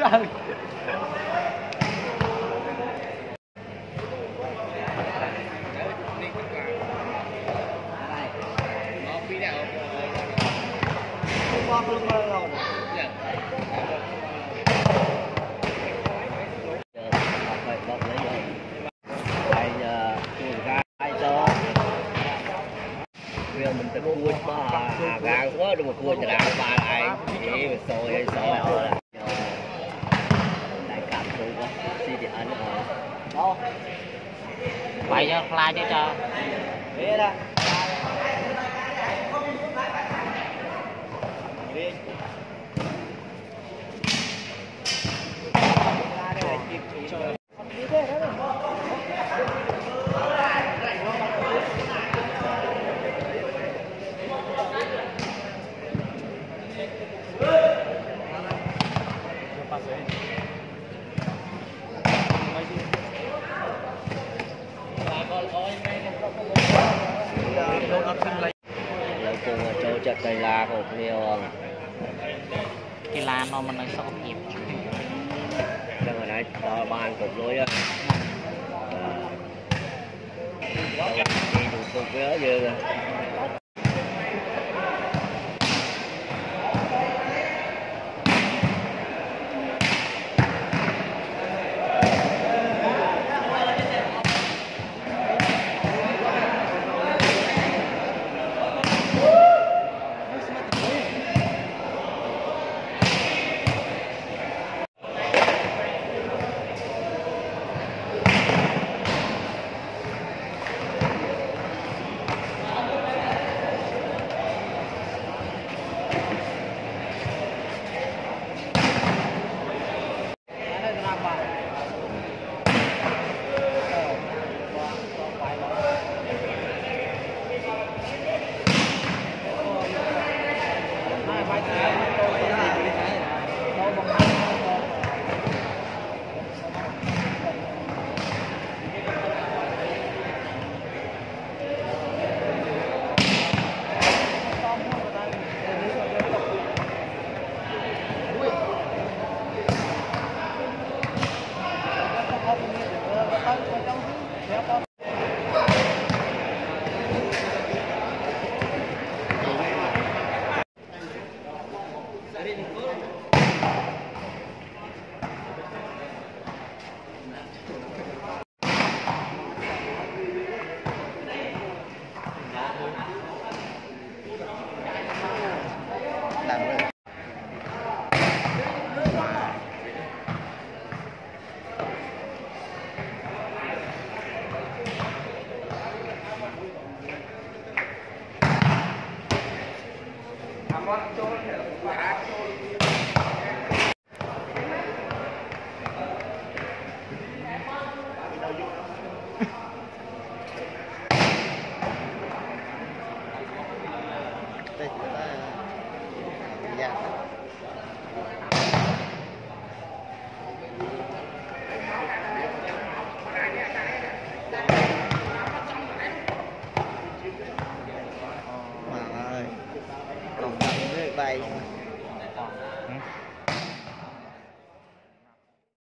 mình tự cua gà quá đừng mà cua cho đạo ba lại chỉ mà sôi rồi lại cảm thụ quá xí thì anh đó vậy cho fly chứ cho biết đó cho trận cây la của nhiều cây la nó mình nói sọ kịp đang ở đây đó bàn cục lối á đi đủ cục với giờ Hãy subscribe cho kênh Ghiền Mì Gõ để không bỏ lỡ những video hấp dẫn.